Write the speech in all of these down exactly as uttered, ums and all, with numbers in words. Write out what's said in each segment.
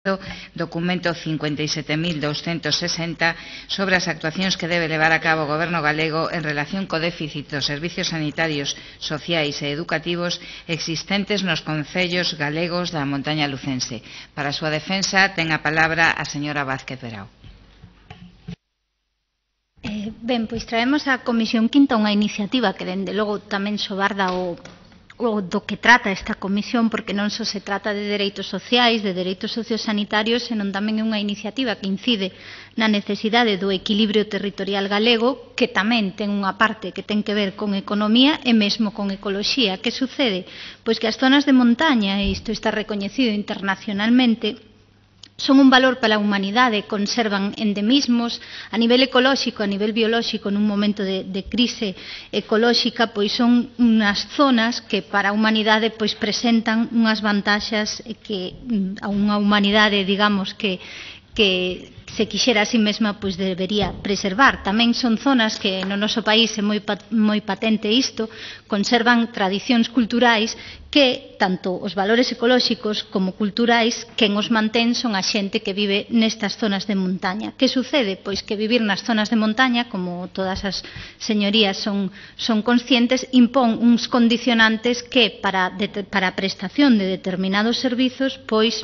documento cincuenta y siete mil doscientos sesenta sobre as actuacións que debe levar a cabo o Goberno galego en relación co déficit dos servizos sanitarios, sociais e educativos existentes nos concellos galegos da montaña lucense. Para a súa defensa ten a palabra a señora Vázquez Verao. Eh, ben, pois traemos a Comisión Quinta unha iniciativa que, dende logo, tamén sobarda o o do que trata esta comisión, porque non só se trata de dereitos sociais, de dereitos sociosanitarios, senón tamén é unha iniciativa que incide na necesidade do equilibrio territorial galego, que tamén ten unha parte que ten que ver con economía e mesmo con ecoloxía. Que sucede? Pois que as zonas de montaña, e isto está recoñecido internacionalmente, son un valor para a humanidade, conservan endemismos a nivel ecolóxico, a nivel biolóxico, nun momento de, de crise ecolóxica, pois son unhas zonas que para a humanidade pois presentan unhas vantaxas que a unha humanidade, digamos, que que se quixera a si mesma pois debería preservar. Tamén son zonas que no noso país é moi, moi patente isto, conservan tradicións culturais que tanto os valores ecolóxicos como culturais quen os mantén son a xente que vive nestas zonas de montaña. Que sucede? Pois que vivir nas zonas de montaña, como todas as señorías son, son conscientes, impón uns condicionantes que para, de, para a prestación de determinados servizos pois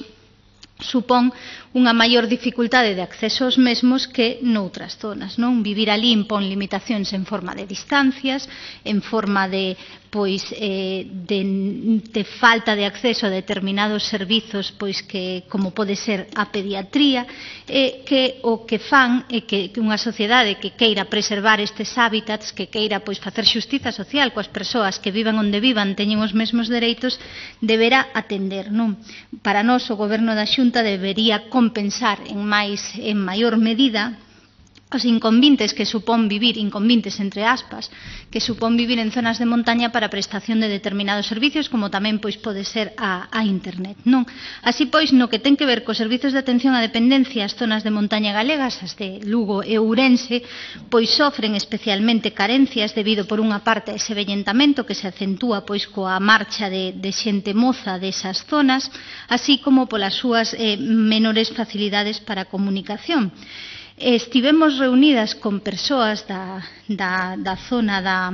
supón unha maior dificultade de acceso aos mesmos que noutras zonas, non? Vivir ali impón limitacións en forma de distancias, en forma de pois eh, de, de falta de acceso a determinados servizos, pois que como pode ser a pediatría, eh, que o que fan é que, que unha sociedade que queira preservar estes hábitats, que queira pois facer xustiza social coas persoas que vivan onde vivan, teñen os mesmos dereitos, deberá atender, non? Para nós o Goberno da Xunta debería compensar en máis en maior medida os inconvintes que supón vivir, inconvintes entre aspas, que supón vivir en zonas de montaña para a prestación de determinados servicios, como tamén pois pode ser a, a internet, non? Así pois, no que ten que ver cos servizos de atención á dependencia, as zonas de montaña galegas, as de Lugo e Ourense, pois sofren especialmente carencias debido por unha parte a ese vellentamento que se acentúa pois coa marcha de, de xente moza desas zonas, así como polas súas eh, menores facilidades para a comunicación. Estivemos reunidas con persoas da, da, da zona da,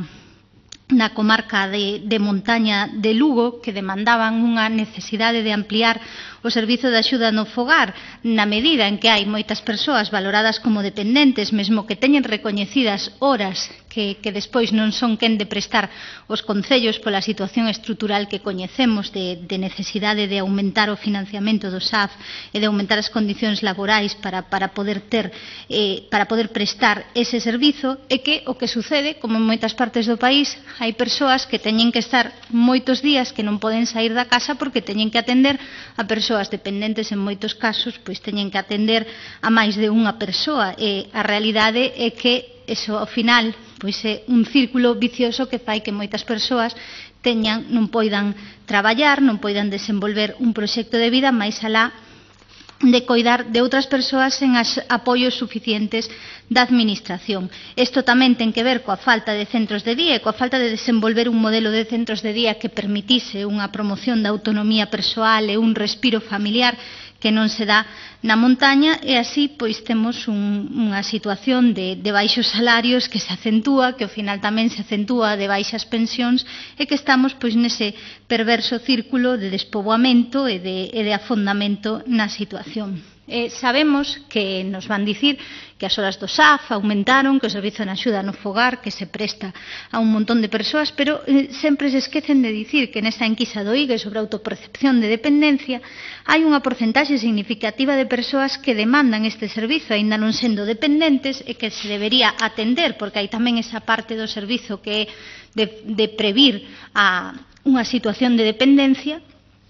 na comarca de, de montaña de Lugo que demandaban unha necesidade de ampliar o servizo de axuda no fogar na medida en que hai moitas persoas valoradas como dependentes, mesmo que teñen recoñecidas horas que, que despois non son quen de prestar os concellos pola situación estrutural que coñecemos de, de necesidade de aumentar o financiamento do S A F e de aumentar as condicións laborais para, para poder ter eh, para poder prestar ese servizo, e que o que sucede, como en moitas partes do país, hai persoas que teñen que estar moitos días que non poden sair da casa porque teñen que atender a persoas dependentes, en moitos casos pois teñen que atender a máis de unha persoa, e a realidade é que eso ao final pois é un círculo vicioso que fai que moitas persoas teñan, non poidan traballar, non poidan desenvolver un proxecto de vida máis alá de coidar de outras persoas sen as apoios suficientes da administración. Isto tamén ten que ver coa falta de centros de día e coa falta de desenvolver un modelo de centros de día que permitise unha promoción da autonomía persoal e un respiro familiar que non se dá na montaña, e así pois temos un, unha situación de, de baixos salarios que se acentúa, que ao final tamén se acentúa de baixas pensións, e que estamos pois nese perverso círculo de despoboamento e de, e de afondamento na situación. Eh, sabemos que nos van dicir que as horas do S A F aumentaron, que o servizo de axuda no fogar que se presta a un montón de persoas, pero eh, sempre se esquecen de dicir que nesa enquisa do I G E sobre a autopercepción de dependencia hai unha porcentaxe significativa de persoas que demandan este servizo aínda non sendo dependentes, e que se debería atender, porque hai tamén esa parte do servizo que é de, de previr a unha situación de dependencia.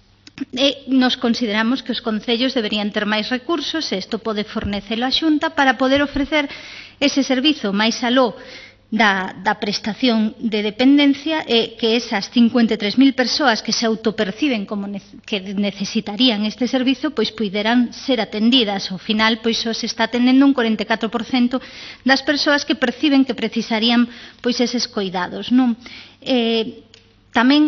E nos consideramos que os concellos deberían ter máis recursos, e isto pode fornecelo a Xunta para poder ofrecer ese servizo máis aló da, da prestación de dependencia, e que esas cincuenta e tres mil persoas que se autoperciben como ne que necesitarían este servizo pois puideran ser atendidas. Ao final pois só se está atendendo un cuarenta e catro por cento das persoas que perciben que precisarían pois eses coidados, non? Eh, tamén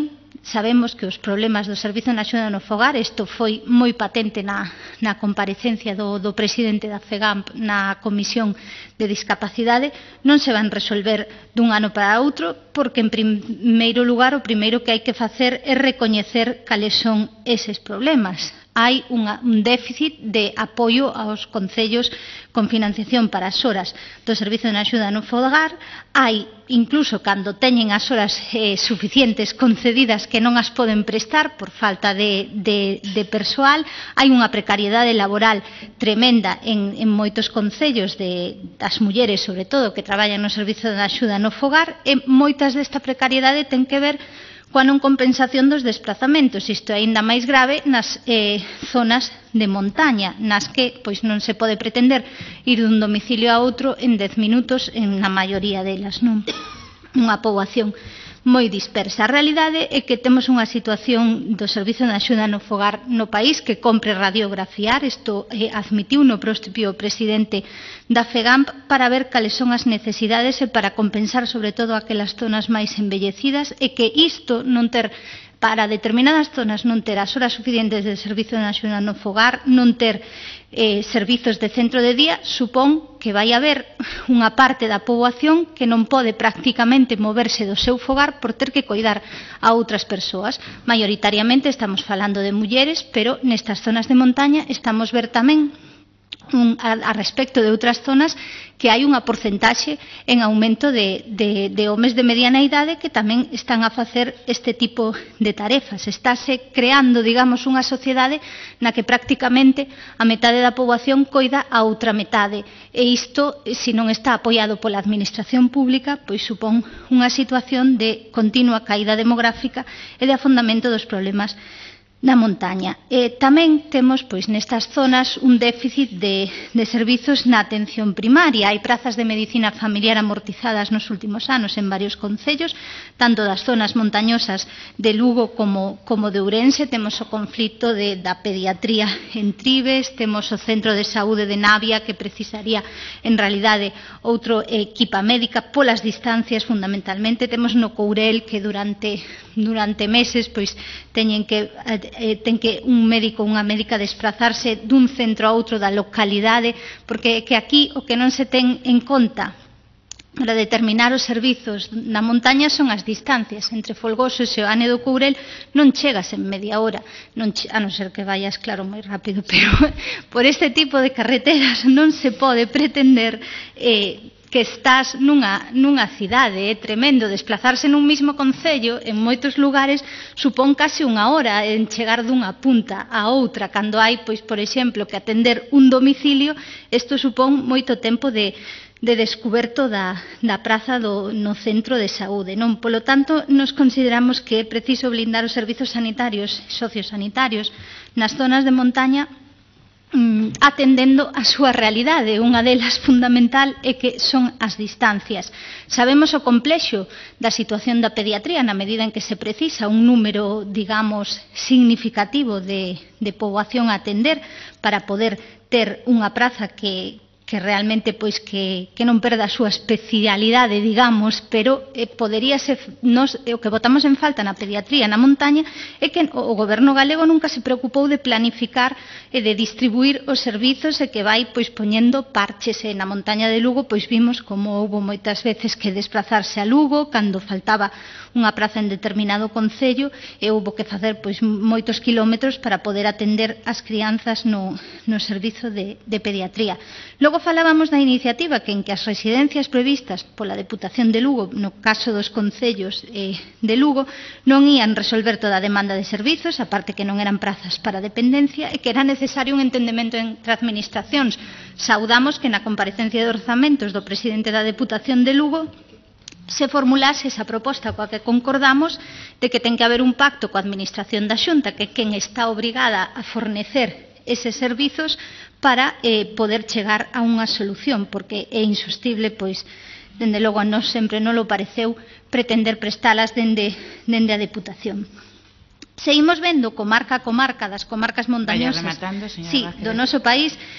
sabemos que os problemas do Servizo de Axuda no Fogar, isto foi moi patente na, na comparecencia do, do presidente da FEGAMP na Comisión de Discapacidade, non se van resolver dun ano para outro, porque en primeiro lugar o primeiro que hai que facer é recoñecer cales son eses problemas. Hai unha, un déficit de apoio aos concellos con financiación para as horas do Servizo de Axuda no Fogar. Hai, incluso cando teñen as horas eh, suficientes concedidas, que non as poden prestar por falta de, de, de persoal. Hai unha precariedade laboral tremenda en, en moitos concellos de, das mulleres, sobre todo, que traballan no Servizo de Axuda no Fogar, e moitas desta precariedade ten que ver coa non compensación dos desplazamentos. Isto é aínda máis grave nas eh, zonas de montaña, nas que pois non se pode pretender ir dun domicilio a outro en dez minutos en na maioría delas, non? Unha poboación moi dispersa. A realidade é que temos unha situación do Servizo de Axuda no Fogar no país que compre radiografiar, isto eh, admitiu no propio presidente da FEGAMP, para ver cales son as necesidades e para compensar sobre todo aquelas zonas máis embellecidas, e que isto non ter para determinadas zonas non ter as horas suficientes de Servizo de Axuda no Fogar, non ter eh, servizos de centro de día, supón que vai haber unha parte da poboación que non pode prácticamente moverse do seu fogar por ter que coidar a outras persoas. Maioritariamente estamos falando de mulleres, pero nestas zonas de montaña estamos ver tamén Un, a, a respecto de outras zonas que hai unha porcentaxe en aumento de, de, de homes de mediana idade que tamén están a facer este tipo de tarefas. Estáse creando, digamos, unha sociedade na que prácticamente a metade da poboación coida a outra metade, e isto, se non está apoiado pola administración pública, pois supón unha situación de continua caída demográfica e de afondamento dos problemas na montaña. E tamén temos pois nestas zonas un déficit de, de servizos na atención primaria. Hai prazas de medicina familiar amortizadas nos últimos anos en varios concellos, tanto das zonas montañosas de Lugo como, como de Ourense. Temos o conflito de, da pediatría en Tribes, temos o centro de saúde de Navia, que precisaría en realidade outro equipa médica polas distancias fundamentalmente. Temos no Courel que durante durante meses pois teñen que eh, ten que un médico ou unha médica desplazarse dun centro a outro da localidade, porque que aquí o que non se ten en conta para determinar os servizos na montaña son as distancias. Entre Folgoso e Seoane do Courel non chegas en media hora, non che, a non ser que vayas, claro, moi rápido, pero por este tipo de carreteras non se pode pretender eh, que estás nunha, nunha cidade. É tremendo desplazarse nun mismo concello, en moitos lugares supón case unha hora en chegar dunha punta a outra, cando hai, pois, por exemplo, que atender un domicilio. Isto supón moito tempo de de descuberto da, da praza do, no centro de saúde, non? Polo tanto, nos consideramos que é preciso blindar os servizos sanitarios e sociosanitarios nas zonas de montaña, mm, atendendo a súa realidade. Unha delas fundamental é que son as distancias. Sabemos o complexo da situación da pediatría na medida en que se precisa un número, digamos, significativo de, de poboación a atender para poder ter unha praza que que realmente pois que, que non perda a súa especialidade, digamos, pero eh, podería ser, nos, o que botamos en falta na pediatría na montaña é que o goberno galego nunca se preocupou de planificar e de distribuir os servizos, e que vai pois poñendo parches. E na montaña de Lugo pois vimos como houbo moitas veces que desplazarse a Lugo cando faltaba unha praza en determinado concello, e houbo que facer pois moitos kilómetros para poder atender as crianzas no, no servizo de, de pediatría. Logo falábamos da iniciativa que en que as residencias previstas pola Deputación de Lugo, no caso dos concellos eh, de Lugo, non ían resolver toda a demanda de servizos, aparte que non eran prazas para dependencia, e que era necesario un entendemento entre administracións. Saudamos que na comparecencia de orzamentos do presidente da Deputación de Lugo se formulase esa proposta coa que concordamos, de que ten que haber un pacto coa administración da Xunta, que é quen está obrigada a fornecer eses servizos, para eh, poder chegar a unha solución, porque é insostible, pois, dende logo a nós sempre non lo pareceu pretender prestalas dende, dende a Deputación. Seguimos vendo comarca a comarca das comarcas montañosas, sí, do noso país,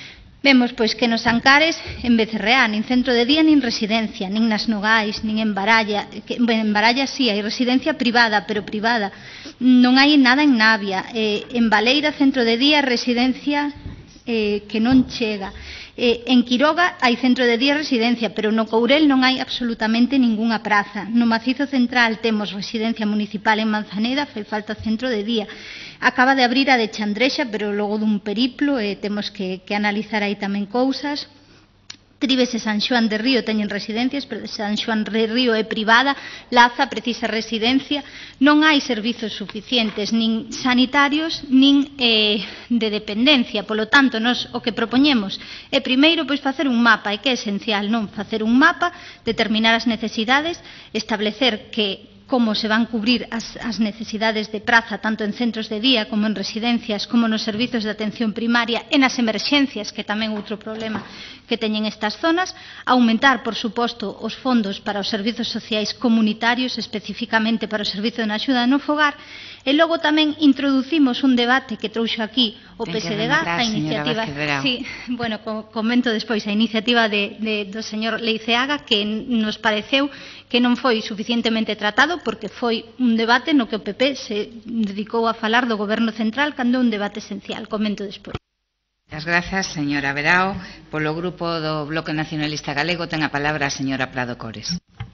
Vemos pois que nos Ancares en Becerreá nin centro de día nin residencia, nin nas Nogais, nin en Baralla, que, en Baralla sí, hai residencia privada, pero privada, non hai nada en Navia, eh, en Baleira centro de día, residencia eh, que non chega. Eh, en Quiroga hai centro de día e residencia, pero no Courel non hai absolutamente ningunha praza. No Macizo Central temos residencia municipal en Manzaneda, fai falta centro de día. Acaba de abrir a de Chandrexa, pero logo dun periplo, e eh, temos que, que analizar aí tamén cousas. Tribes e San Xoán de Río teñen residencias, pero de San Xoán de Río é privada, Laza precisa residencia, non hai servizos suficientes, nin sanitarios, nin eh, de dependencia, polo tanto, nos o que propoñemos é primeiro pois facer un mapa, e que é esencial, non? Facer un mapa, determinar as necesidades, establecer que como se van cubrir as, as necesidades de praza tanto en centros de día como en residencias, como nos servizos de atención primaria e nas emerxencias, que tamén é outro problema que teñen estas zonas, aumentar, por suposto, os fondos para os servizos sociais comunitarios, especificamente para o servizo de axuda no fogar, e logo tamén introducimos un debate que trouxo aquí o P S D G, a iniciativa, sí, bueno, comento despois, a iniciativa de, de, do señor Leiceaga, que nos pareceu que non foi suficientemente tratado, porque foi un debate no que o P P se dedicou a falar do Goberno Central cando é un debate esencial. Comento despois. Moitas grazas, señora Verao. Polo grupo do Bloque Nacionalista Galego ten a palabra a señora Prado Cores.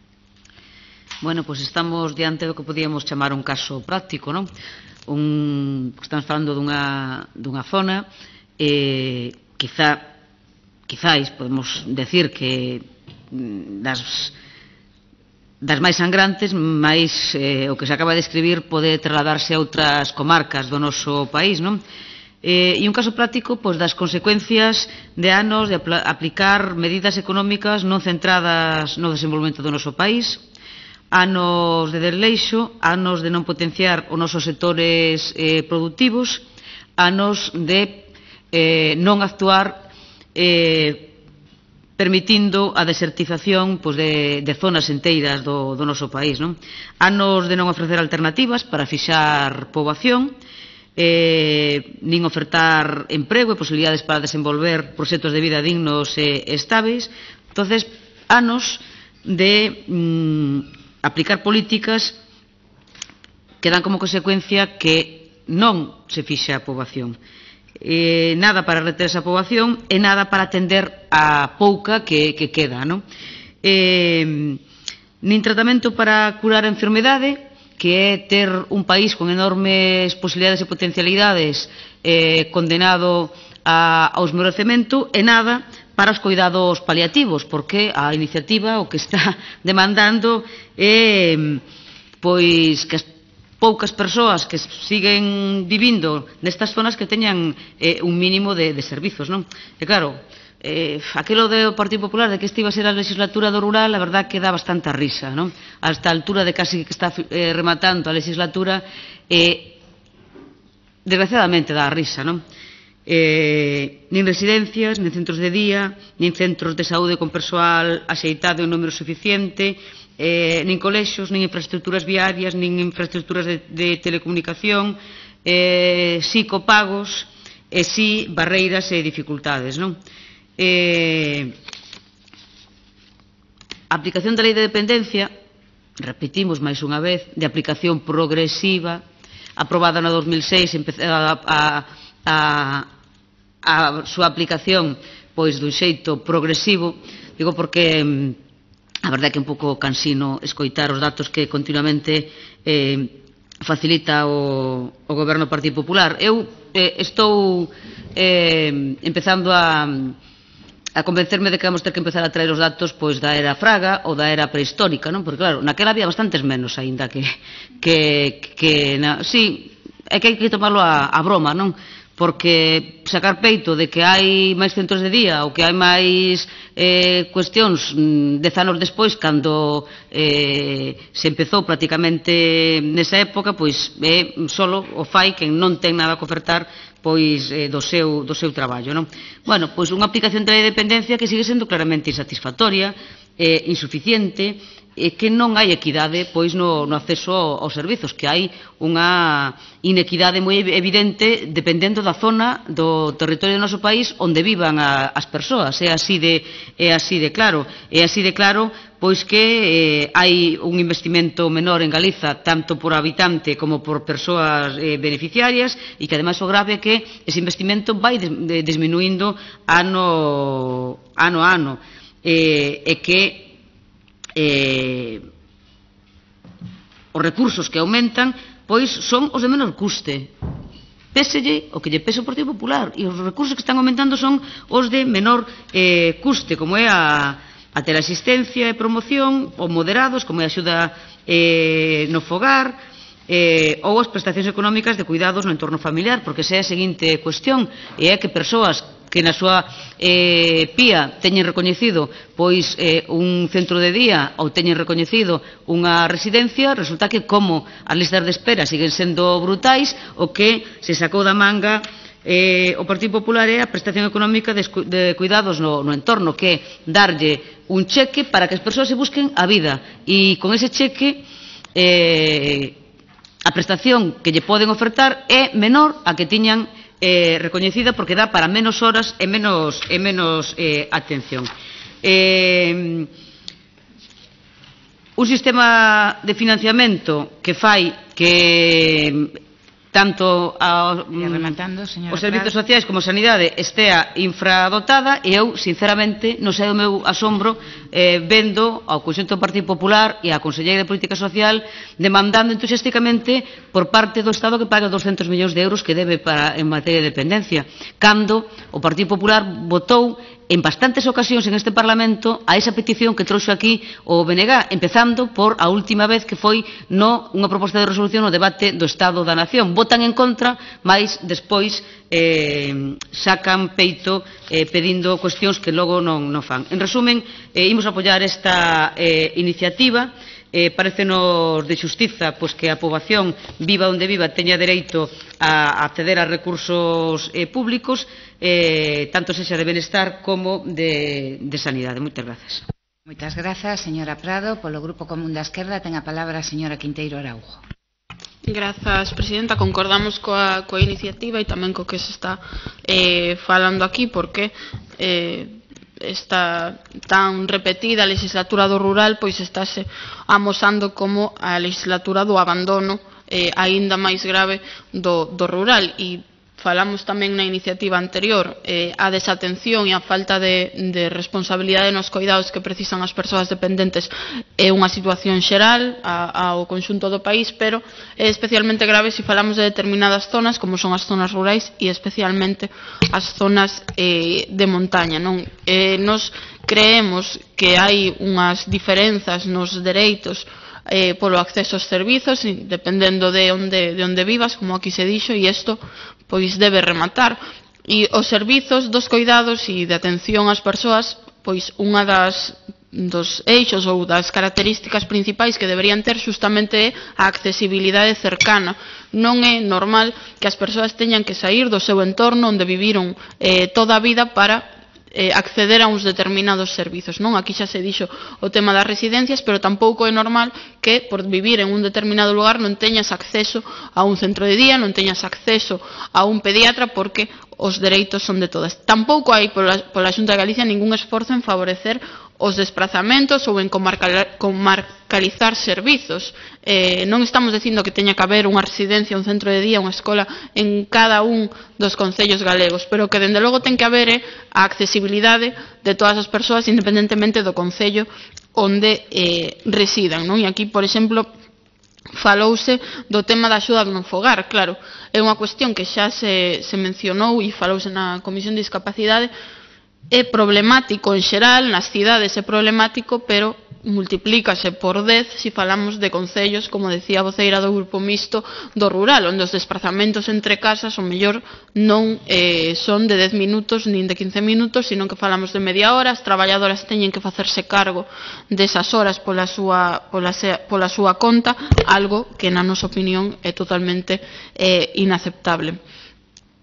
Bueno, pois estamos diante do que podíamos chamar un caso práctico, non? Un, estamos falando dunha, dunha zona, eh, quizá, quizáis podemos decir que das das máis sangrantes, máis eh, o que se acaba de escribir pode trasladarse a outras comarcas do noso país, non? Eh, e un caso práctico pois, das consecuencias de anos de apl aplicar medidas económicas non centradas no desenvolvemento do noso país, anos de desleixo, anos de non potenciar os nosos sectores eh, productivos, anos de eh, non actuar eh, permitindo a desertización pois, de, de zonas enteiras do, do noso país, non? Anos de non ofrecer alternativas para fixar poboación, eh, nin ofertar emprego e posibilidades para desenvolver proxectos de vida dignos e estáveis. Entonces, anos de mm, aplicar políticas que dan como consecuencia que non se fixa a poboación. Eh, nada para reter esa poboación e nada para atender a pouca que, que queda, non? Eh, nin tratamento para curar a enfermedade, que é ter un país con enormes posibilidades e potencialidades eh, condenado a, ao esmorecemento, e nada para os cuidados paliativos, porque a iniciativa o que está demandando é pois que as poucas persoas que siguen vivindo nestas zonas que teñan eh, un mínimo de, de servizos, non? E claro, eh, aquilo do Partido Popular de que esta iba a ser a legislatura do rural, a verdad que dá bastante risa, non? A esta altura de casi que está eh, rematando a legislatura, eh, desgraciadamente dá risa, non? Eh, nin residencias, nin centros de día, nin centros de saúde con persoal axeitado en número suficiente, Eh, nin colexios, nin infraestructuras viarias, nin infraestructuras de, de telecomunicación, eh, si copagos, e si barreiras e dificultades, non? Eh, a aplicación da lei de dependencia, repetimos máis unha vez, de aplicación progresiva, aprobada no dos mil seis, empezada a, a, a, a súa aplicación pois dun xeito progresivo, digo porque a verdade é que é un pouco cansino escoitar os datos que continuamente eh, facilita o, o Goberno do Partido Popular. Eu eh, estou eh, empezando a, a convencerme de que vamos ter que empezar a traer os datos pois da era Fraga ou da era prehistórica, non? Porque claro, naquela había bastantes menos aínda que, que, que na, sí, é que hai que tomarlo a, a broma, non? Porque sacar peito de que hai máis centros de día ou que hai máis eh, cuestións dez anos despois, cando eh, se empezou prácticamente nesa época, pois é solo o fai quen non ten nada que ofertar pois eh, do seu do seu traballo, non? Bueno, pois unha aplicación da lei de dependencia que sigue sendo claramente insatisfactoria, eh, insuficiente, e que non hai equidade pois no, no acceso aos servizos, que hai unha inequidade moi evidente dependendo da zona do territorio do noso país onde vivan a, as persoas. É así de é así de claro, é así de claro pois que eh, hai un investimento menor en Galiza tanto por habitante como por persoas eh, beneficiarias, e que ademais o grave é que ese investimento vai des, de, disminuindo ano ano a ano, eh, e que Eh, os recursos que aumentan pois son os de menor custe, péselle o que lle pese o Partido Popular, e os recursos que están aumentando son os de menor eh, custe, como é a, a teleasistencia e promoción, ou moderados, como é a axuda eh, no fogar, eh, ou as prestacións económicas de cuidados no entorno familiar, porque esa é a seguinte cuestión, e é que persoas que na súa eh, P I A teñen recoñecido pois eh, un centro de día ou teñen recoñecido unha residencia, resulta que como as listas de espera siguen sendo brutais, o que se sacou da manga eh, o Partido Popular é a prestación económica de, de cuidados no, no entorno, que é darlle un cheque para que as persoas se busquen a vida, e con ese cheque eh, a prestación que lle poden ofertar é menor a que tiñan Eh, recoñecida, porque dá para menos horas e menos, e menos eh, atención. Eh, un sistema de financiamento que fai que tanto a, rematando, os servizos sociais como a sanidade estea infradotada, e eu, sinceramente, non sei o meu asombro eh, vendo ao conxunto do Partido Popular e á Conselleira de Política Social demandando entusiasticamente por parte do Estado que pague doscentos millóns de euros que debe para, en materia de dependencia, cando o Partido Popular votou en bastantes ocasións en este Parlamento a esa petición que trouxo aquí o B N G, empezando por a última vez que foi no unha proposta de resolución no debate do Estado da Nación. Votan en contra, mas despois eh, sacan peito eh, pedindo cuestións que logo non, non fan. En resumen, eh, imos apoiar esta eh, iniciativa. Eh, parecenos de xustiza pois, que a poboación, viva onde viva, teña dereito a acceder a recursos eh, públicos, eh, tanto sexa de benestar como de, de sanidade. Moitas grazas. Moitas grazas, señora Prado. Polo Grupo Común da Esquerda ten a palabra a señora Quinteiro Araujo. Grazas, presidenta. Concordamos coa, coa iniciativa e tamén co que se está eh, falando aquí, porque eh, está tan repetida a legislatura do rural, pois estáse amosando como a legislatura do abandono eh, aínda máis grave do, do rural. E falamos tamén na iniciativa anterior, eh, a desatención e a falta de, de responsabilidade nos cuidados que precisan as persoas dependentes é unha situación xeral a, ao conxunto do país, pero é especialmente grave se falamos de determinadas zonas, como son as zonas rurais e especialmente as zonas eh, de montaña. Non? Eh, nos creemos que hai unhas diferenzas nos dereitos Eh, polo acceso aos servizos, dependendo de onde, de onde vivas, como aquí se dixo, e isto pois debe rematar. E os servizos dos cuidados e de atención ás persoas, pois unha das dos eixos ou das características principais que deberían ter xustamente é a accesibilidade cercana. Non é normal que as persoas teñan que sair do seu entorno onde viviron eh, toda a vida para Eh, acceder a uns determinados servizos. Non, aquí xa se dixo o tema das residencias, pero tampouco é normal que por vivir en un determinado lugar non teñas acceso a un centro de día, non teñas acceso a un pediatra, porque os dereitos son de todas. Tampouco hai pola, pola Xunta de Galicia ningún esforzo en favorecer os desplazamentos ou en comarcalizar servizos. Eh, non estamos dicindo que teña que haber unha residencia, un centro de día, unha escola en cada un dos concellos galegos, pero que dende logo ten que haber eh, a accesibilidade de todas as persoas independentemente do concello onde eh, residan. Non? E aquí, por exemplo, falouse do tema da axuda no fogar. Claro, é unha cuestión que xa se, se mencionou e falouse na Comisión de Discapacidade. É problemático en xeral, nas cidades é problemático, pero multiplícase por dez se falamos de concellos, como decía a voceira do Grupo Mixto, do rural, onde os desplazamentos entre casas o mellor non eh, son de dez minutos nin de quince minutos, sino que falamos de media hora. As traballadoras teñen que facerse cargo desas horas pola súa, pola, pola súa conta, algo que na nosa opinión é totalmente eh, inaceptable.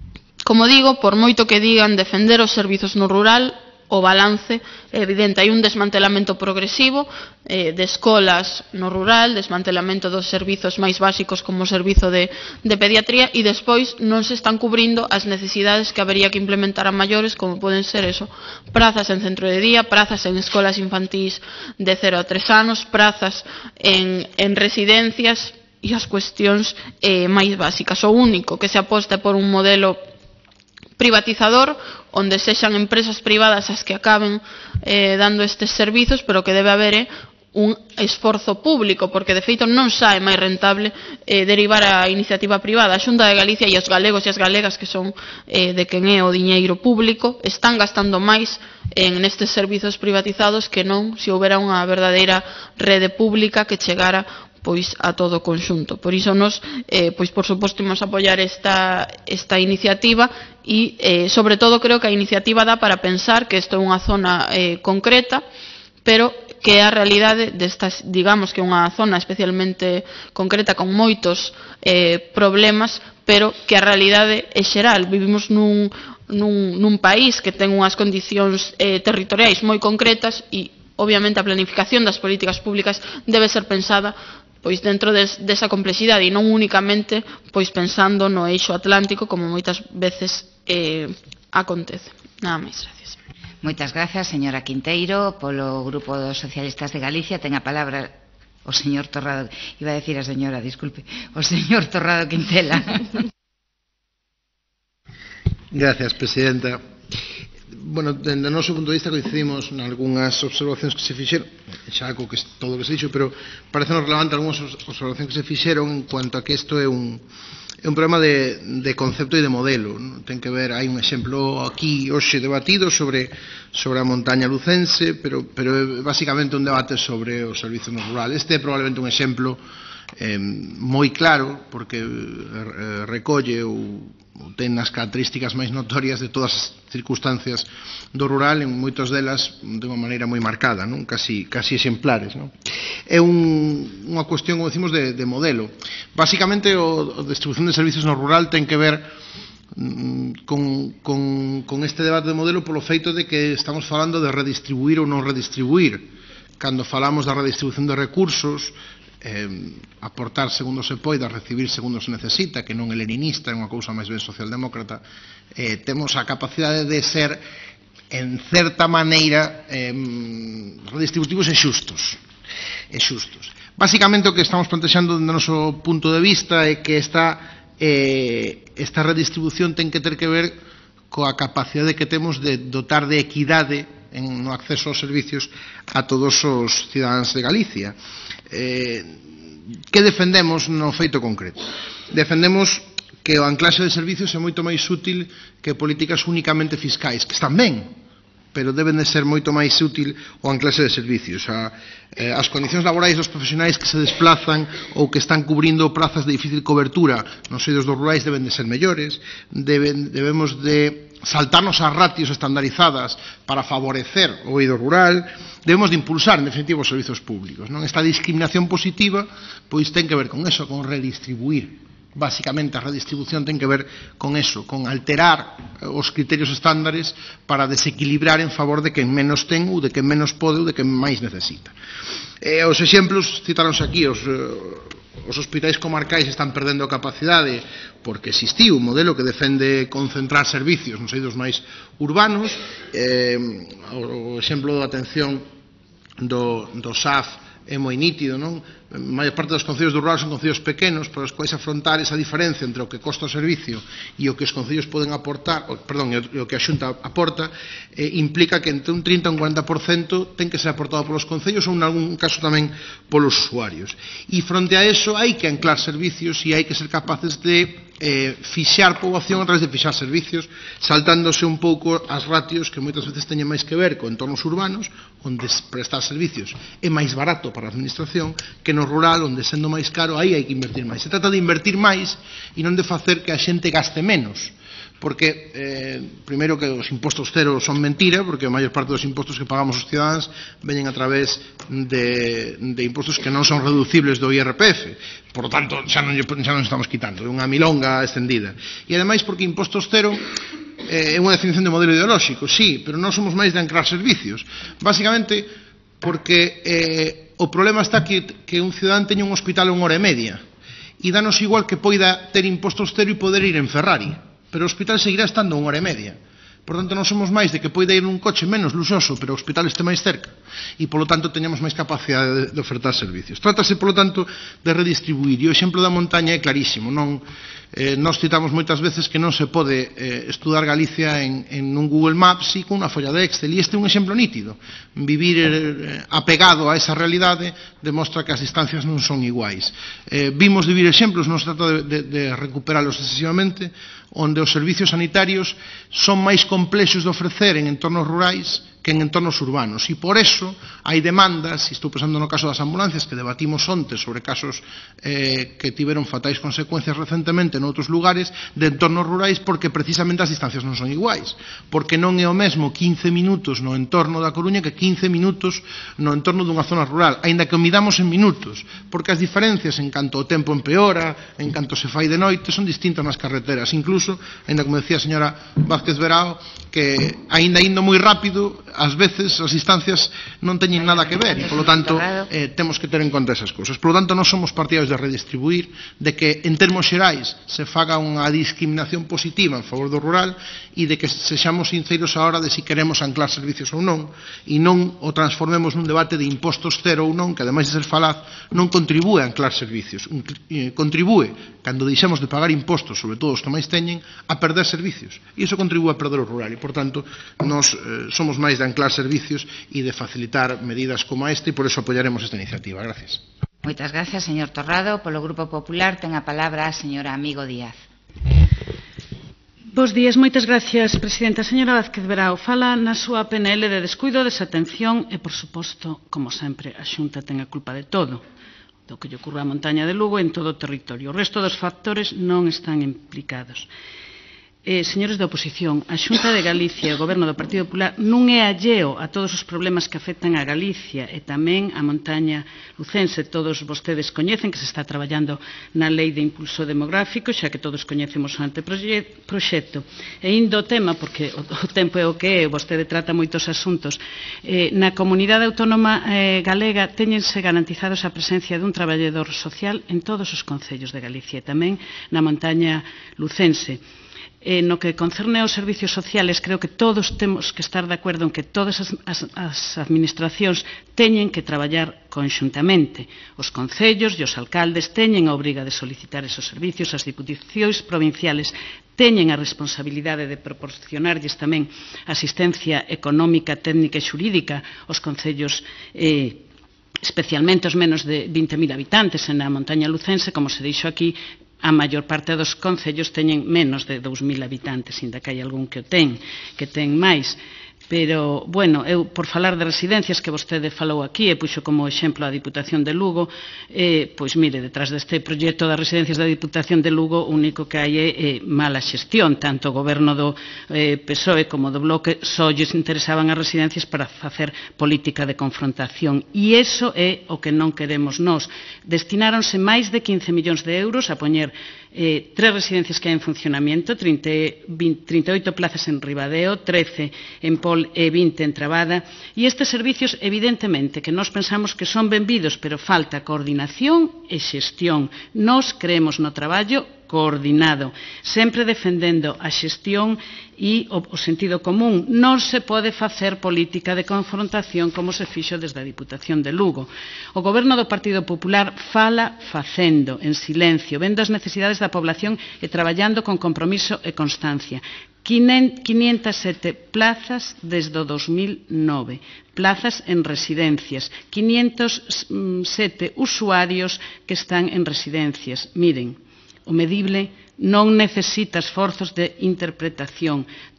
Como digo, por moito que digan defender os servizos no rural, o balance é evidente. Hai un desmantelamento progresivo eh, de escolas no rural, desmantelamento dos servizos máis básicos como o servizo de, de pediatría, e despois non se están cubrindo as necesidades que habería que implementar a maiores, como poden ser eso, prazas en centro de día, prazas en escolas infantís de cero a tres anos, prazas en, en residencias e as cuestións eh, máis básicas. O único que se aposta por un modelo privatizador, onde sexan empresas privadas as que acaben eh, dando estes servizos, pero que debe haber eh, un esforzo público, porque de feito non sae máis rentable eh, derivar a iniciativa privada. A Xunta de Galicia e os galegos e as galegas, que son eh, de quen é o diñeiro público, están gastando máis en nestes servizos privatizados que non se houbera unha verdadeira rede pública que chegara pois a todo o conxunto. Por iso nos, eh, pois por suposto, imos apoiar esta, esta iniciativa e, eh, sobre todo, creo que a iniciativa dá para pensar que isto é unha zona eh, concreta, pero que é a realidade destas, digamos que é unha zona especialmente concreta con moitos eh, problemas, pero que a realidade é xeral. Vivimos nun, nun, nun país que ten unhas condicións eh, territoriais moi concretas e, obviamente, a planificación das políticas públicas debe ser pensada pois dentro des, desa complexidade e non únicamente pois pensando no eixo atlántico, como moitas veces eh, acontece. Nada máis, gracias. Moitas grazas, señora Quinteiro. Polo Grupo dos Socialistas de Galicia ten a palabra o señor Torrado, iba a decir a señora, disculpe, o señor Torrado Quintela. Gracias, presidenta. Bueno, dende o noso punto de vista coincidimos en algunhas observacións que se fixeron, xa co que todo o que se dixo, pero parece nos relevante algunhas observacións que se fixeron en cuanto a que isto é un é un problema de, de concepto e de modelo, non? Ten que ver, hai un exemplo aquí hoxe debatido sobre sobre a montaña lucense, pero pero é basicamente un debate sobre o servizo no rural. Este é probablemente un exemplo eh, moi claro, porque eh, recolle o ten as características máis notorias de todas as circunstancias do rural, en moitas delas de unha maneira moi marcada, non? Casi, casi exemplares, non? É un, unha cuestión, como decimos, de, de modelo. Básicamente, o, a distribución de servicios no rural ten que ver mm, con, con, con este debate de modelo polo feito de que estamos falando de redistribuir ou non redistribuir. Cando falamos da redistribución de recursos, Eh, aportar segundo se poida, recibir segundo se necesita, que non é leninista, é unha cousa máis ben socialdemócrata, eh, temos a capacidade de ser en certa maneira eh, redistributivos e xustos e xustos. Básicamente o que estamos plantexando do noso punto de vista é que esta, eh, esta redistribución ten que ter que ver coa capacidade que temos de dotar de equidade en no acceso aos servicios a todos os cidadáns de Galicia. Eh, que defendemos no feito concreto? Defendemos que o anclaxe de servicios é moito máis útil que políticas únicamente fiscais, que están ben, pero deben de ser moito máis útil o anclaxe de servicios. A, eh, as condicións laborais dos profesionais que se desplazan ou que están cubrindo prazas de difícil cobertura nos eidos dos rurais deben de ser mellores, deben, debemos de saltarnos as ratios estandarizadas para favorecer o eido rural, debemos de impulsar, en definitiva, os servizos públicos, non? Esta discriminación positiva pois ten que ver con eso, con redistribuir. Básicamente, a redistribución ten que ver con eso, con alterar os criterios estándares para desequilibrar en favor de quen menos ten ou de quen menos pode ou de quen máis necesita. Eh, os exemplos citaronse aquí, os, eh, os hospitais comarcais están perdendo capacidade porque existiu un modelo que defende concentrar servicios nos eidos máis urbanos. Eh, o exemplo da atención do, do S A F é moi nítido, non? A maior parte dos concellos do rural son concellos pequenos para os quais afrontar esa diferencia entre o que costa o servicio e o que os concellos poden aportar, o, perdón, e o que a Xunta aporta, eh, implica que entre un trinta e un cuarenta por cento ten que ser aportado polos concellos ou en algún caso tamén polos usuarios. E fronte a eso hai que anclar servicios e hai que ser capaces de eh, fixar poboación a través de fixar servicios, saltándose un pouco as ratios que moitas veces teñen máis que ver con entornos urbanos, onde prestar servicios é máis barato para a administración que no rural, onde sendo máis caro aí hai que invertir máis. Se trata de invertir máis e non de facer que a xente gaste menos, porque, eh, primeiro, que os impostos cero son mentira, porque a maior parte dos impostos que pagamos os cidadáns veñen a través de, de impostos que non son reducibles do I R P F, por lo tanto, xa non, xa non estamos quitando, é unha milonga extendida. E, ademais, porque impostos cero é unha definición de modelo ideolóxico, sí, pero non somos máis de anclar servicios. Básicamente, porque eh, o problema está que, que un cidadán teña un hospital a unha hora e media, e danos igual que poida ter impostos cero e poder ir en Ferrari, pero o hospital seguirá estando a unha hora e media. Por tanto, non somos máis de que poida ir nun coche menos luxoso, pero o hospital este máis cerca, e, polo tanto, teñamos máis capacidade de, de ofertar servicios. Trátase, polo tanto, de redistribuir, e o exemplo da montaña é clarísimo. Non, eh, nos citamos moitas veces que non se pode eh, estudar Galicia en, en un Google Maps e con unha folla de Excel, e este é un exemplo nítido. Vivir eh, apegado a esa realidade demostra que as distancias non son iguais. Eh, vimos vivir exemplos, non se trata de, de, de recuperalos excesivamente, onde os servicios sanitarios son máis complexos de ofrecer en entornos rurais que en entornos urbanos, e por eso hai demandas, e estou pensando no caso das ambulancias que debatimos onte sobre casos eh, que tiveron fatais consecuencias recentemente en outros lugares de entornos rurais, porque precisamente as distancias non son iguais, porque non é o mesmo quince minutos no entorno da Coruña que quince minutos no entorno dunha zona rural, aínda que o midamos en minutos, porque as diferencias en canto o tempo empeora, en canto se fai de noite, son distintas nas carreteras, incluso, aínda como decía a señora Vázquez Verao, que aínda indo moi rápido, ás veces as distancias non teñen nada que ver, e, polo tanto, eh, temos que ter en conta esas cousas. Polo tanto, non somos partidarios de redistribuir, de que, en termos xerais, se faga unha discriminación positiva en favor do rural, e de que sexamos sinceros a hora de si queremos anclar servicios ou non, e non o transformemos nun debate de impostos cero ou non, que, ademais de ser falaz, non contribúe a anclar servicios, contribúe, cando deixemos de pagar impostos, sobre todo os que máis teñen, a perder servicios, e iso contribúe a perder o rural, e, por tanto, nos eh, somos máis de anclar servicios e de facilitar medidas como esta, e por eso apoyaremos esta iniciativa. Gracias. Moitas gracias, señor Torrado. Polo Grupo Popular ten a palabra a señora Amigo Díaz. Bos días, moitas gracias, presidenta. Señora Vázquez Verao, fala na súa P N L de descuido, desatención e, por suposto, como sempre, a Xunta ten a culpa de todo, do que lle ocurre á montaña de Lugo en todo o territorio. O resto dos factores non están implicados. Eh, señores da oposición, a Xunta de Galicia e o Goberno do Partido Popular non é alleo a todos os problemas que afectan a Galicia e tamén a montaña lucense. Todos vostedes coñecen que se está traballando na Lei de Impulso Demográfico, xa que todos coñecemos o anteproxecto. E indo ao tema, porque o, o tempo é o que é, vostede trata moitos asuntos, eh, na comunidade autónoma eh, galega teñense garantizados a presencia dun traballador social en todos os concellos de Galicia e tamén na montaña lucense. Eh, no que concerne aos servicios sociales, creo que todos temos que estar de acordo en que todas as, as, as administracións teñen que traballar conxuntamente. Os concellos e os alcaldes teñen a obriga de solicitar esos servicios, as diputacións provinciales teñen a responsabilidade de proporcionarlles tamén asistencia económica, técnica e xurídica aos concellos eh, especialmente os menos de vinte mil habitantes. En a montaña lucense, como se dixo aquí, a maior parte dos concellos teñen menos de dous mil habitantes, inda que hai algún que o ten, que ten máis. Pero, bueno, eu, por falar de residencias que vostede falou aquí, e puxo como exemplo a Diputación de Lugo, eh, pois mire, detrás deste proxecto das residencias da Diputación de Lugo, o único que hai é eh, mala xestión. Tanto o goberno do eh, P S O E como do Bloque só lles interesaban as residencias para facer política de confrontación. E iso é o que non queremos nós. Destináronse máis de quince millóns de euros a poñer eh, tres residencias que hai en funcionamento, trinta e oito plazas en Ribadeo, trece en Pol e vinte en Trabada, e estes servicios evidentemente que nós pensamos que son benvidos, pero falta coordinación e xestión. Nós creemos no traballo coordinado, sempre defendendo a xestión e o, o sentido común. Non se pode facer política de confrontación como se fixo desde a Diputación de Lugo. O Goberno do Partido Popular fala facendo, en silencio, vendo as necesidades da población e traballando con compromiso e constancia. quinientas e sete plazas desde o dos mil nove, plazas en residencias, quinientos sete usuarios que están en residencias. Miren, o medible non necesita esforzos de interpretación.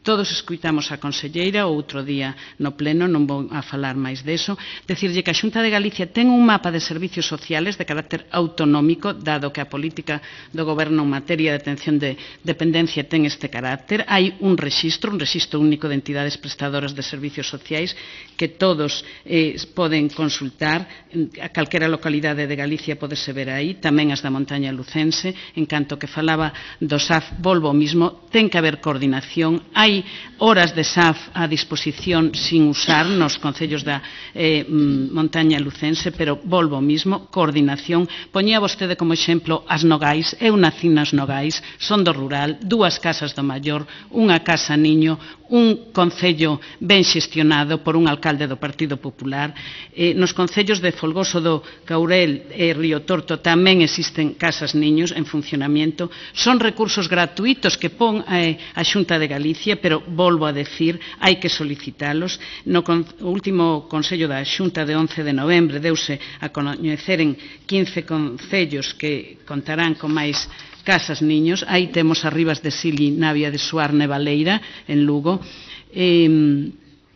Todos escuitamos a conselleira o outro día no pleno, non vou a falar máis deso, decirlle que a Xunta de Galicia ten un mapa de servicios sociales de carácter autonómico, dado que a política do Goberno en materia de atención de dependencia ten este carácter. Hai un rexistro, un rexistro único de entidades prestadoras de servicios sociais que todos eh, poden consultar. A calquera localidade de Galicia podese ver aí, tamén as da montaña lucense. En canto que falaba do S A F, volvo ao mismo, ten que haber coordinación. Hai horas de S A F a disposición sin usar nos concellos da eh, montaña lucense, pero volvo ao mismo, coordinación. Poñía vostede como exemplo as Nogais. Eu nacín nas Nogais, son do rural, dúas casas do Maior, unha casa niño, un concello ben xestionado por un alcalde do Partido Popular. Eh, nos concellos de Folgoso do Caurel e Río Torto tamén existen casas niños en funcionamento. Son recursos gratuitos que pon eh, a Xunta de Galicia, pero volvo a decir, hai que solicitalos. No con, último Consello da Xunta de once de novembro deuse a coñecer en quince concellos que contarán con máis casas niños. Aí temos a Rivas de Sili, Navia de Suarne, Baleira, en Lugo. Eh,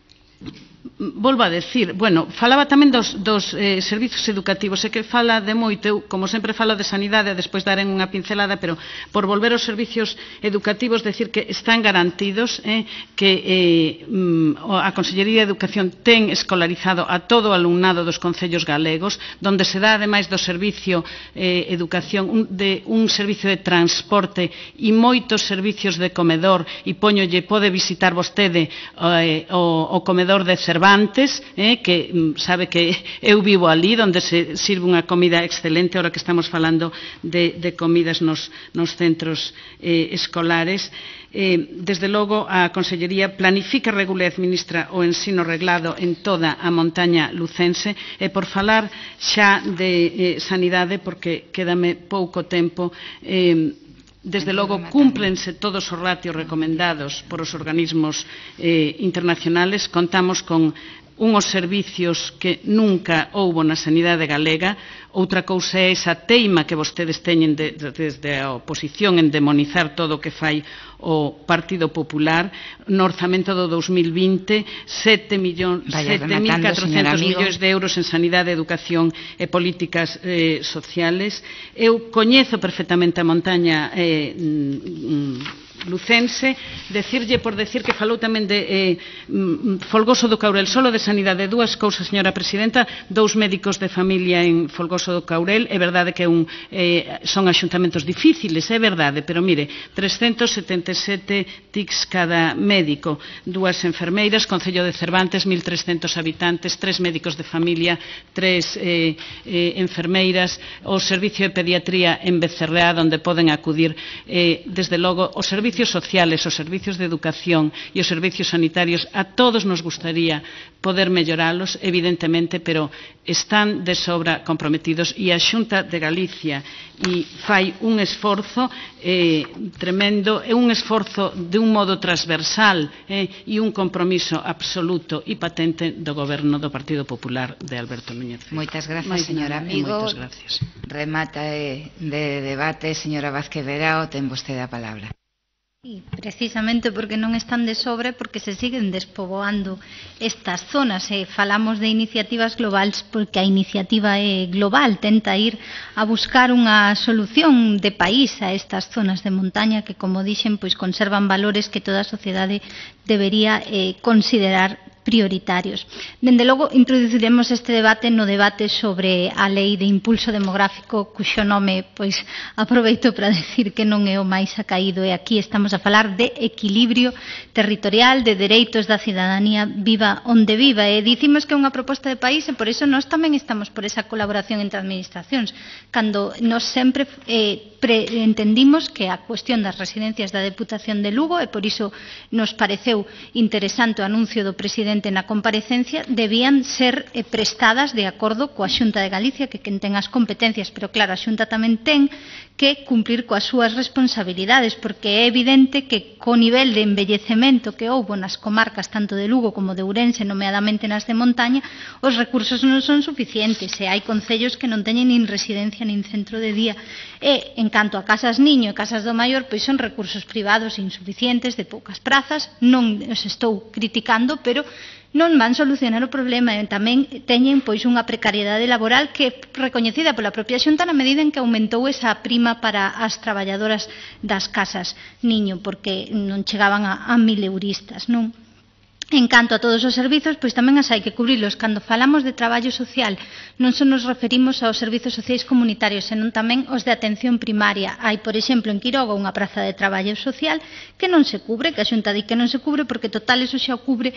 volvo a decir, bueno, falaba tamén dos, dos eh, servizos educativos, e que fala de moito, eu, como sempre falo de sanidade, despois darem unha pincelada, pero por volver aos servizos educativos, decir que están garantidos, eh, que eh, a Consellería de Educación ten escolarizado a todo o alumnado dos concellos galegos, donde se dá, ademais do servicio eh, educación, un, de, un servicio de transporte e moitos servicios de comedor, e poñolle, pode visitar vostede eh, o, o comedor de Cervantes, eh, que sabe que eu vivo ali, onde se sirve unha comida excelente, ahora que estamos falando de, de comidas nos, nos centros eh, escolares. Eh, desde logo, a Consellería planifica, regula e administra o ensino reglado en toda a montaña lucense. E por falar xa de eh, sanidade, porque quédame pouco tempo, eh, desde logo, cúmplense todos os ratios recomendados por os organismos eh, internacionales. Contamos con unhos servicios que nunca houbo na sanidade galega. Outra cousa é esa teima que vostedes teñen de, de, desde a oposición en demonizar todo o que fai o Partido Popular. No orzamento do dos mil vinte, sete mil catrocentos millóns de euros en sanidade, educación e políticas eh, sociales. Eu coñezo perfectamente a montaña eh, lucense. Decirlle, por decir que falou tamén de eh, Folgoso do Caurel, solo de sanidade, dúas cousas, señora presidenta. Dous médicos de familia en Folgoso do Caurel. É verdade que un, eh, son axuntamentos difíciles, é verdade, pero mire, trescentos setenta e sete tics cada médico, dúas enfermeiras. Concello de Cervantes, mil trescentos habitantes, tres médicos de familia, tres eh, eh, enfermeiras. O servicio de pediatría en Becerreá, onde poden acudir, eh, desde logo, os servicios sociales, os servicios de educación e os servicios sanitarios. A todos nos gustaría poder melloralos, evidentemente, pero están de sobra comprometidos, e a Xunta de Galicia e fai un esforzo eh, tremendo, é un esforzo de un modo transversal eh, e un compromiso absoluto e patente do Goberno do Partido Popular de Alberto Núñez Feijóo. Moitas grazas, señora Amigo. Moitas gracias. Remata de, de debate, señora Vázquez Verao, ten vostede a palabra. Sí, precisamente porque non están de sobre, porque se siguen despoboando estas zonas. E falamos de iniciativas globais porque a iniciativa é global, tenta ir a buscar unha solución de país a estas zonas de montaña que, como dixen, pois conservan valores que toda a sociedade debería eh, considerar prioritarios. Dende logo, introduciremos este debate no debate sobre a Lei de Impulso Demográfico, cuxo nome, pois, aproveito para decir que non é o máis acaído, e aquí estamos a falar de equilibrio territorial, de dereitos da cidadanía viva onde viva, e dicimos que é unha proposta de país, e por iso nós tamén estamos por esa colaboración entre administracións, cando nós sempre eh, pre entendimos que a cuestión das residencias da Deputación de Lugo, e por iso nos pareceu interesante o anuncio do presidente na comparecencia, debían ser eh, prestadas de acordo coa Xunta de Galicia, que quen ten as competencias, pero claro, a Xunta tamén ten que cumplir coas súas responsabilidades, porque é evidente que co nivel de envellecemento que houbo nas comarcas tanto de Lugo como de Ourense, nomeadamente nas de montaña, os recursos non son suficientes e hai concellos que non teñen nin residencia nin centro de día. E, en canto a casas niño e casas do maior, pois son recursos privados insuficientes, de poucas prazas, non os estou criticando, pero non van solucionar o problema e tamén teñen pois unha precariedade laboral que é recoñecida pola propia Xunta na medida en que aumentou esa prima para as traballadoras das casas niño, porque non chegaban a, a mil euristas, non? En canto a todos os servizos, pois tamén as hai que cubrilos. Cando falamos de traballo social, non só nos referimos aos servizos sociais comunitarios, senón tamén os de atención primaria. Hai, por exemplo, en Quiroga unha praza de traballo social que non se cubre, que a Xunta di que non se cubre porque total eso xa o cubre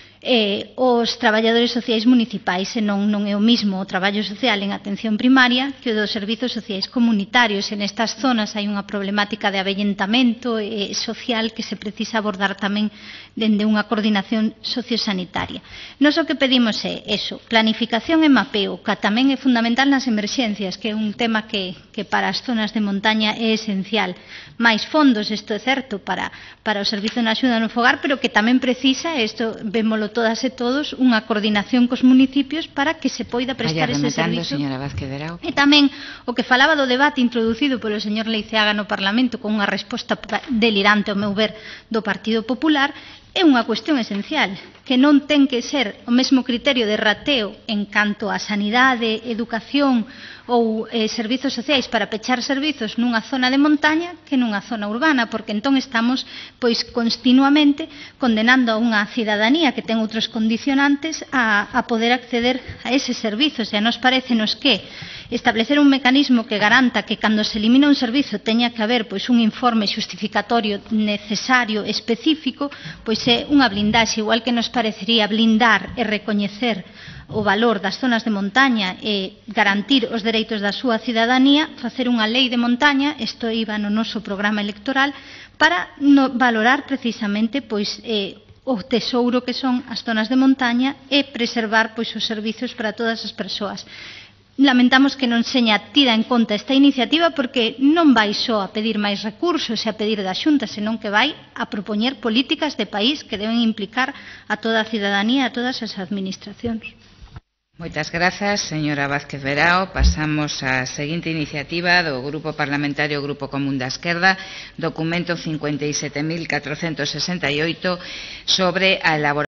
eh, os traballadores sociais municipais, e non, non é o mismo o traballo social en atención primaria que o dos servizos sociais comunitarios. En estas zonas hai unha problemática de avellentamento eh, social que se precisa abordar tamén dende unha coordinación sociosanitaria. Nos o que pedimos é eso, planificación e mapeo, que tamén é fundamental nas emerxencias, que é un tema que, que para as zonas de montaña é esencial. Mais fondos, isto é certo, para, para o servizo na axuda no fogar, pero que tamén precisa, isto vémolo todas e todos, unha coordinación cos municipios para que se poida prestar ese servizo. Señora Vázquez Verao. E tamén o que falaba do debate introducido polo señor Leiceaga no Parlamento con unha resposta delirante, ao meu ver, do Partido Popular, é unha cuestión esencial, que non ten que ser o mesmo criterio de rateo en canto a sanidade, educación ou eh, servizos sociais para pechar servizos nunha zona de montaña que nunha zona urbana, porque entón estamos pois continuamente condenando a unha cidadanía que ten outros condicionantes a, a poder acceder a eses servizos, e a nos parecenos que establecer un mecanismo que garanta que cando se elimina un servizo teña que haber pois un informe xustificatorio necesario, específico, pois é unha blindaxe, igual que nos parecería blindar e recoñecer o valor das zonas de montaña e garantir os dereitos da súa cidadanía, facer unha lei de montaña, isto iba no noso programa electoral, para no valorar precisamente pois eh, o tesouro que son as zonas de montaña e preservar pois os servizos para todas as persoas. Lamentamos que non seña tida en conta esta iniciativa porque non vai só a pedir máis recursos e a pedir da Xunta, senón que vai a propoñer políticas de país que deben implicar a toda a cidadanía e a todas as administracións. Moitas grazas, señora Vázquez Verao. Pasamos á seguinte iniciativa do Grupo Parlamentario Grupo Común da Esquerda, documento cincuenta y siete mil cuatrocientos sesenta y ocho, sobre a elaboración